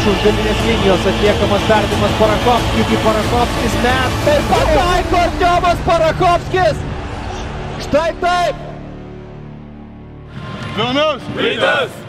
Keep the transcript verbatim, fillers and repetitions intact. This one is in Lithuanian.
už galinės linijos atliekamas perdavimas Parakovskis, Parakovskis meta ir pataiko Artiomas Parakovskis. Štai taip. Vilnius. Rytas.